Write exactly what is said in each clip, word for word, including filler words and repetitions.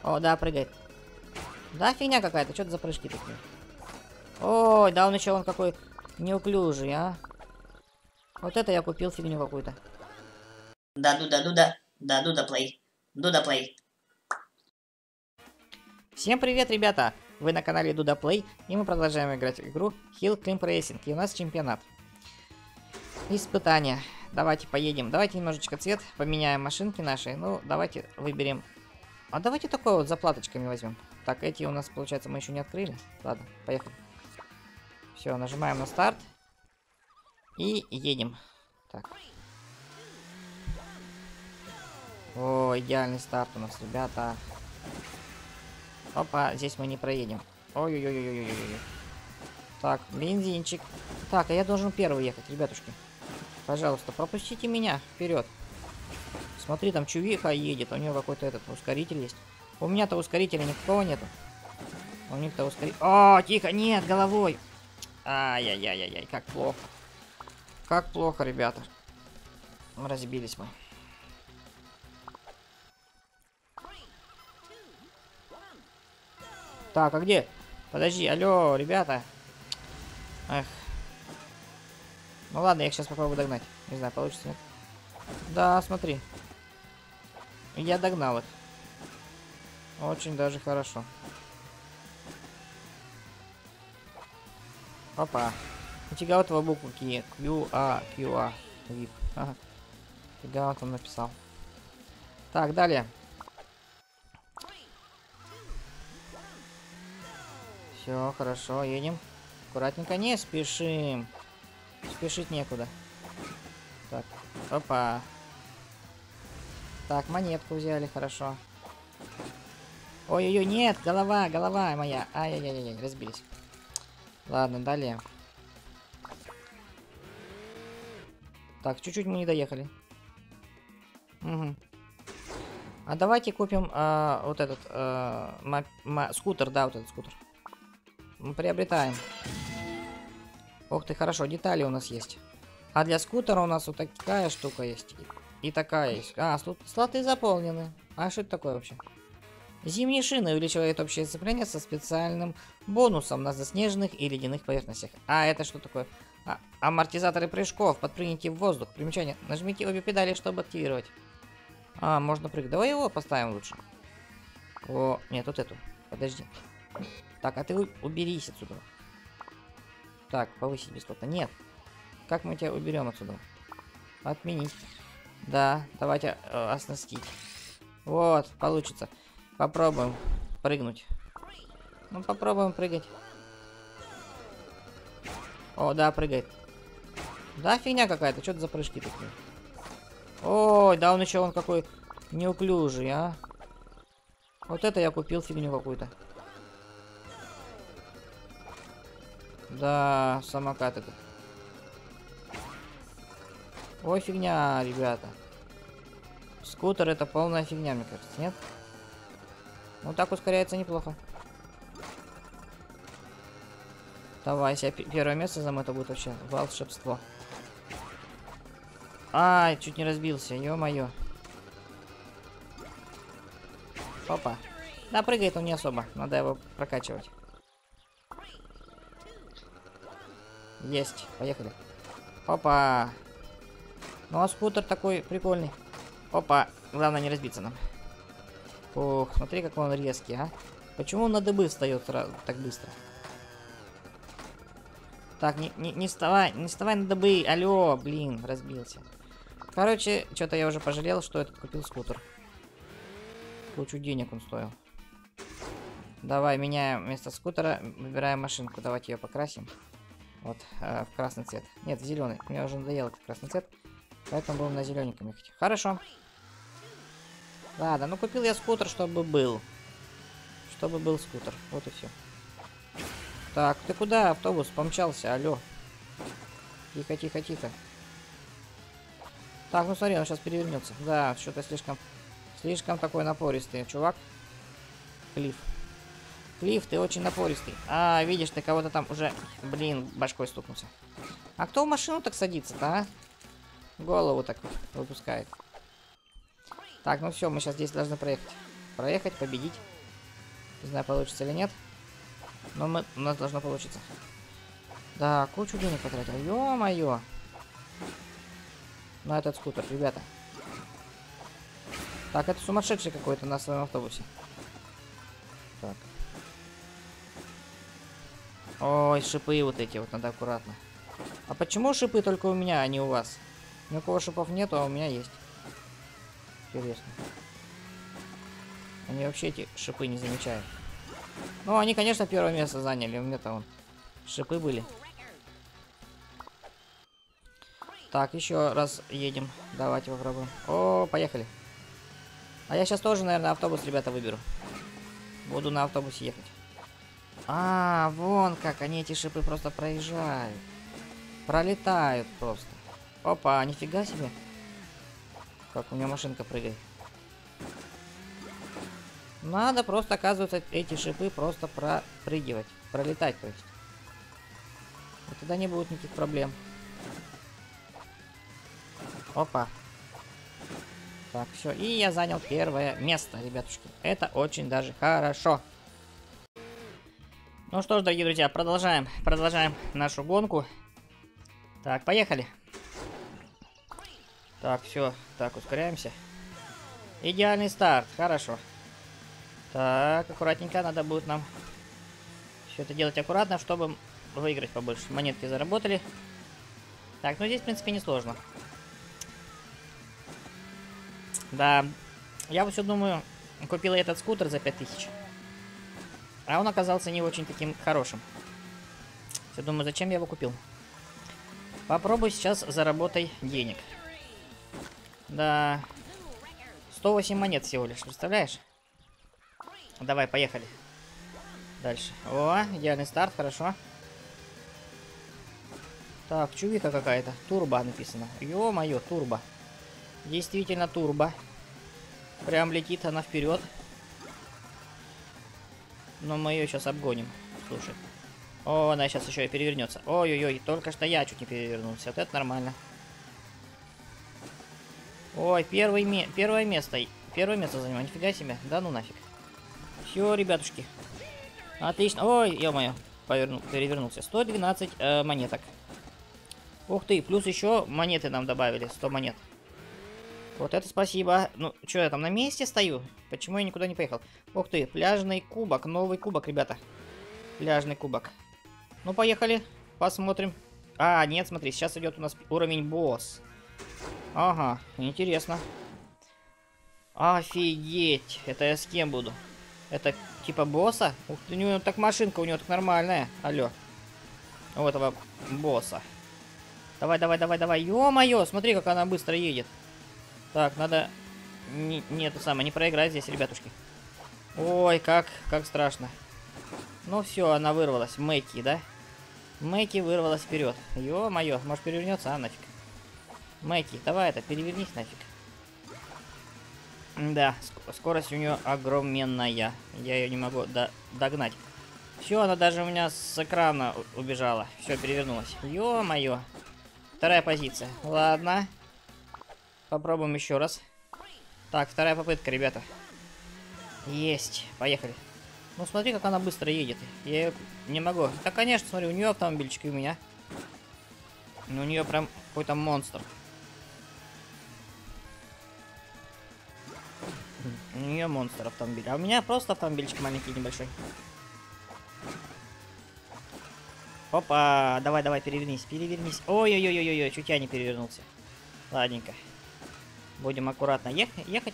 О, да, прыгает. Да, фигня какая-то. Что это за прыжки такие? Ой, да он еще он какой неуклюжий, а. Вот это я купил фигню какую-то. Да, Дуда, Дуда. Да, Дуда плей. Дуда плей. Всем привет, ребята! Вы на канале Дуда Play, и мы продолжаем играть в игру Hill Climb Racing. И у нас чемпионат. Испытания. Давайте поедем. Давайте немножечко цвет поменяем машинки наши. Ну, давайте выберем. А давайте такой вот заплаточками возьмем. Так, эти у нас, получается, мы еще не открыли. Ладно, поехали. Все, нажимаем на старт. И едем. Так. О, идеальный старт у нас, ребята. Опа, здесь мы не проедем. Ой-ой-ой-ой-ой-ой. Так, бензинчик. Так, а я должен первый ехать, ребятушки. Пожалуйста, пропустите меня вперед. Смотри, там чувиха едет, у него какой-то этот ускоритель есть. У меня-то ускорителя никакого нету. У них-то ускоритель... О, тихо, нет, головой. Ай-яй-яй-яй, как плохо. Как плохо, ребята. Разбились мы. Так, а где? Подожди, алло, ребята. Эх. Ну ладно, я их сейчас попробую догнать. Не знаю, получится нет. Да, смотри. Я догнал их. Очень даже хорошо. Опа. Нифига вот его буквы Q, Q, A, Q, A, вип. Ага. Фига он там написал. Так, далее. Все, хорошо, едем. Аккуратненько, не спешим. Спешить некуда. Так, опа. Так, монетку взяли, хорошо. Ой-ой-ой, нет, голова, голова моя. Ай-яй-яй-яй, разбились. Ладно, далее. Так, чуть-чуть мы не доехали. Угу. А давайте купим а, вот этот а, ма ма скутер, да, вот этот скутер. Мы приобретаем. Ох ты, хорошо, детали у нас есть. А для скутера у нас вот такая штука есть. И, и такая есть. А, слоты заполнены. А что это такое вообще? Зимние шины увеличивают общее сцепление со специальным бонусом на заснеженных и ледяных поверхностях. А это что такое? А, амортизаторы прыжков. Подпрыгните в воздух. Примечание. Нажмите обе педали, чтобы активировать. А, можно прыгать. Давай его поставим лучше. О, нет, вот эту. Подожди. Так, а ты уберись отсюда. Так, повысить бесплатно. Нет. Как мы тебя уберем отсюда? Отменить. Да, давайте э, оснастить. Вот, получится. Попробуем прыгнуть. Ну, попробуем прыгать. О, да, прыгает. Да, фигня какая-то. Что это за прыжки такие? Ой, да он еще он какой неуклюжий, а. Вот это я купил фигню какую-то. Да, самокат этот. Ой, фигня, ребята. Скутер это полная фигня, мне кажется, нет? Ну так ускоряется неплохо. Давай, если я первое место займу, это будет вообще волшебство. Ай, чуть не разбился, ё-моё. Опа. Да, прыгает он не особо, надо его прокачивать. Есть, поехали. Опа. Ну а скутер такой прикольный. Опа, главное не разбиться нам. Ох, смотри, какой он резкий, а. Почему он на дыбы встает сразу так быстро? Так, не, не, не вставай, не вставай на дыбы. Алло, блин, разбился. Короче, что-то я уже пожалел, что этот купил скутер. Кучу денег он стоил. Давай, меняем вместо скутера, выбираем машинку. Давайте ее покрасим. Вот, э, в красный цвет. Нет, в зеленый. Мне уже надоел этот красный цвет. Поэтому будем на зелененьком ехать. Хорошо. Ладно, ну купил я скутер, чтобы был. Чтобы был скутер. Вот и все. Так, ты куда, автобус? Помчался, алло. Тихо, тихо, тихо. Так, ну смотри, он сейчас перевернется. Да, что-то слишком... Слишком такой напористый чувак. Клифф. Клифф, ты очень напористый. А, видишь, ты кого-то там уже, блин, башкой стукнулся. А кто в машину так садится-то, а? Голову так выпускает. Так, ну все, мы сейчас здесь должны проехать. проехать, победить. Не знаю, получится или нет. Но мы, у нас должно получиться. Да, кучу денег потратил. Ё-моё. На этот скутер, ребята. Так, это сумасшедший какой-то на своем автобусе. Так. Ой, шипы вот эти вот, надо аккуратно. А почему шипы только у меня, а не у вас? Ни у кого шипов нету, а у меня есть. Интересно. Они вообще эти шипы не замечают. Ну, они, конечно, первое место заняли. У меня-то вон шипы были. Так, еще раз едем. Давайте попробуем. О, поехали. А я сейчас тоже, наверное, автобус, ребята, выберу. Буду на автобусе ехать. А, вон как. Они эти шипы просто проезжают. Пролетают просто. Опа, нифига себе. Как у меня машинка прыгает. Надо просто, оказывается, эти шипы просто пропрыгивать. Пролетать, то есть. И тогда не будет никаких проблем. Опа. Так, все. И я занял первое место, ребятушки. Это очень даже хорошо. Ну что ж, дорогие друзья, продолжаем. Продолжаем нашу гонку. Так, поехали. Так, все. Так, ускоряемся. Идеальный старт. Хорошо. Так, аккуратненько. Надо будет нам все это делать аккуратно, чтобы выиграть побольше. Монетки заработали. Так, ну здесь, в принципе, несложно. Да, я вот все думаю, купил я этот скутер за пять тысяч. А он оказался не очень таким хорошим. Все думаю, зачем я его купил. Попробуй сейчас заработай денег. Да, сто восемь монет всего лишь, представляешь? Давай, поехали. Дальше. О, идеальный старт, хорошо. Так, чувика какая-то. Турбо написано. Ё-моё, турбо. Действительно турбо. Прям летит она вперед. Но мы ее сейчас обгоним. Слушай. О, она сейчас еще и перевернется. Ой-ой-ой, только что я чуть не перевернулся. Вот это нормально. Ой, первый ме первое место. Первое место занимаю. Нифига себе. Да ну нафиг. Все, ребятушки. Отлично. Ой, ё-моё. Поверну... Перевернулся. сто двенадцать э, монеток. Ух ты, плюс еще монеты нам добавили. сто монет. Вот это спасибо. Ну, что я там на месте стою? Почему я никуда не поехал? Ух ты, пляжный кубок. Новый кубок, ребята. Пляжный кубок. Ну, поехали. Посмотрим. А, нет, смотри, сейчас идет у нас уровень босс. Ага, интересно. Офигеть. Это я с кем буду? Это типа босса? Ух ты, у него так машинка, у него так нормальная. Алло. У этого босса. Давай, давай, давай, давай. Ё-моё, смотри, как она быстро едет. Так, надо... Не, не это самое, не проиграть здесь, ребятушки. Ой, как, как страшно. Ну все, она вырвалась. Мэки, да? Мэки вырвалась вперед. Ё-моё, может перевернется, а нафиг. Мэки, давай это, перевернись нафиг. Да, ск скорость у нее огроменная. Я ее не могу до догнать. Все, она даже у меня с экрана убежала. Все, перевернулась. Ё-моё. Вторая позиция. Ладно. Попробуем еще раз. Так, вторая попытка, ребята. Есть. Поехали. Ну, смотри, как она быстро едет. Я ее не могу. Да, конечно, смотри, у нее автомобильчик и у меня. Но у нее прям какой-то монстр. У нее монстр автомобиль. А у меня просто автомобильчик маленький, небольшой. Опа, давай, давай, перевернись, перевернись. Ой-ой-ой-ой-ой, чуть я не перевернулся. Ладненько. Будем аккуратно ех ехать.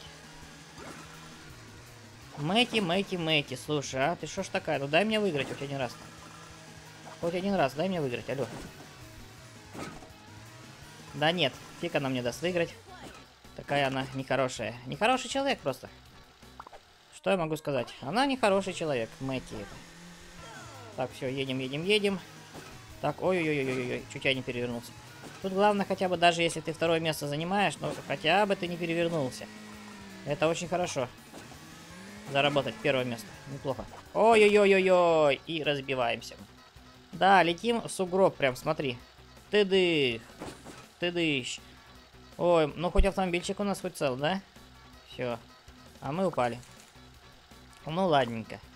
Мэки, Мэки, Мэки. Слушай, а ты что ж такая? Ну дай мне выиграть хоть один раз. Хоть один раз, дай мне выиграть, алло. Да нет, фиг она мне даст выиграть. Такая она нехорошая. Нехороший человек просто. Что я могу сказать? Она нехороший человек, Мэки это. Так, все, едем, едем, едем. Так, ой-ой-ой-ой-ой, чуть я не перевернулся. Тут главное хотя бы, даже если ты второе место занимаешь, но хотя бы ты не перевернулся. Это очень хорошо. Заработать первое место. Неплохо. Ой-ой-ой-ой-ой. И разбиваемся. Да, летим в сугроб прям, смотри. Ты-дых. Ты-дыщ. Ой, ну хоть автомобильчик у нас хоть цел, да? Все. А мы упали. Ну ладненько.